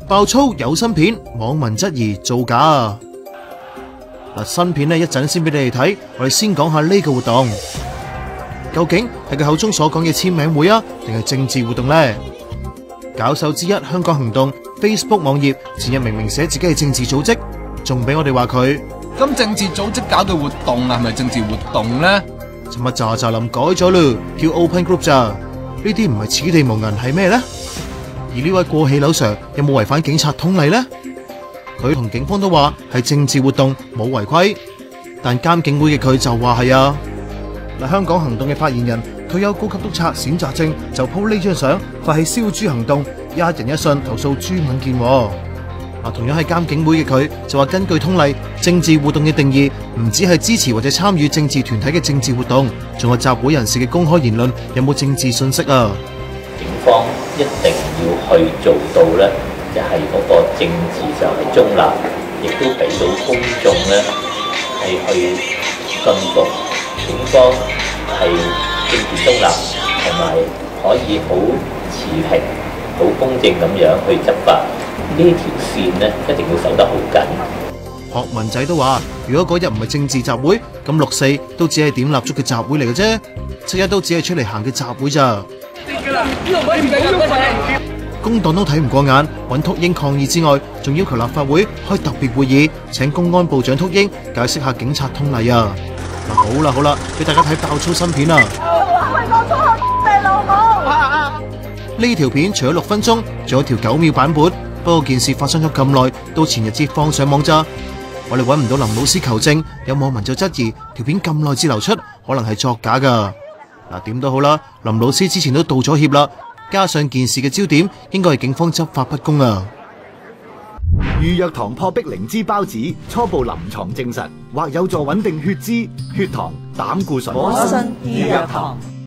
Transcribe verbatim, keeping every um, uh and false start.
爆粗有新片，網民質疑造假啊！嗱，新片呢一陣先俾你哋睇，我哋先講下呢個活動，究竟係佢口中所講嘅簽名會啊，定係政治活動呢？搞手之一香港行動 Facebook 網頁前日明明寫自己係政治組織，仲俾我哋話佢咁政治組織搞嘅活動啊，係咪政治活動呢？ 尋日咋咋林改咗咯，叫 Open Group 咋？呢啲唔係此地無銀係咩呢？而呢位過氣樓 Sir 有冇違反警察通例呢？佢同警方都話係政治活動冇違規，但監警會嘅佢就話係啊。嗱，香港行動嘅發言人退休高級督察冼澤正就 po 呢張相，發起燒豬行動，一人一信投訴朱敏健。嗱，同樣係監警會嘅佢就話，根據通例，政治活動嘅定義唔只係支持或者參與政治團體嘅政治活動，仲有集會人士嘅公開言論有冇政治信息啊？ 警方一定要去做到咧，就係嗰個政治就係中立，亦都俾到公眾咧係去信服警方係政治中立，同埋可以好持平、好公正咁樣去執法。呢條線咧一定要守得好緊。 學文仔都話，如果嗰日唔係政治集會，咁六四都只係點蠟燭嘅集會嚟嘅啫，七一都只係出嚟行嘅集會咋。工黨都睇唔過眼，揾禿鷹抗議之外，仲要求立法會開特別會議，請公安部長禿鷹解釋下警察通例啊！嗱，好啦好啦，俾大家睇爆粗新片啊！呢條片除咗六分鐘，仲有條九秒版本。不過件事發生咗咁耐，到前日至放上網咋，我哋揾唔到林老師求證，有網民就質疑條片咁耐至流出，可能係作假噶。嗱，點都好啦，林老師之前都道咗歉啦，加上件事嘅焦點應該係警方執法不公啊。 預約糖破壁靈芝孢子初步臨床證實，或有助穩定血脂、血糖、膽固醇。 我信預約糖。